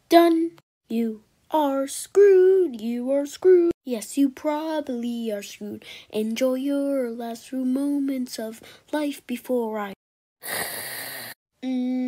done. You are screwed. You are screwed. Yes, you probably are screwed. Enjoy your last few moments of life before I...